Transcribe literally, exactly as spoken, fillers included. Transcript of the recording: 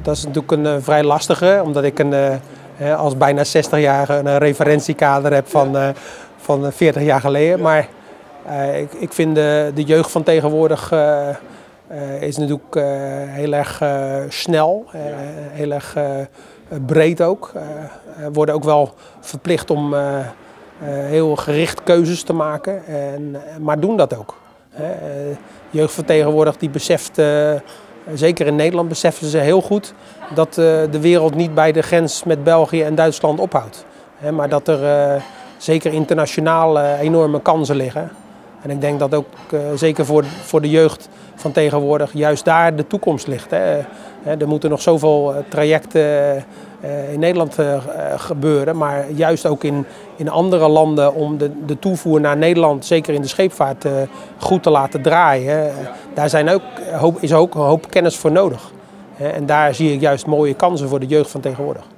dat is natuurlijk een uh, vrij lastige, omdat ik een, uh, als bijna zestig-jarige een referentiekader heb van, uh, van veertig jaar geleden. Maar uh, ik, ik vind de, de jeugd van tegenwoordig uh, uh, is natuurlijk uh, heel erg uh, snel, uh, heel erg uh, breed ook. Uh, worden ook wel verplicht om uh, uh, heel gericht keuzes te maken, en, maar doen dat ook. Uh, jeugd van tegenwoordig die beseft, uh, zeker in Nederland beseffen ze heel goed dat uh, de wereld niet bij de grens met België en Duitsland ophoudt. Uh, maar dat er uh, zeker internationaal uh, enorme kansen liggen. En ik denk dat ook uh, zeker voor, voor de jeugd van tegenwoordig juist daar de toekomst ligt. Hè. Uh, er moeten nog zoveel uh, trajecten uh, in Nederland uh, gebeuren, maar juist ook in, in andere landen om de, de toevoer naar Nederland, zeker in de scheepvaart, uh, goed te laten draaien. Uh, daar zijn ook, hoop, is ook een hoop kennis voor nodig. Uh, en daar zie ik juist mooie kansen voor de jeugd van tegenwoordig.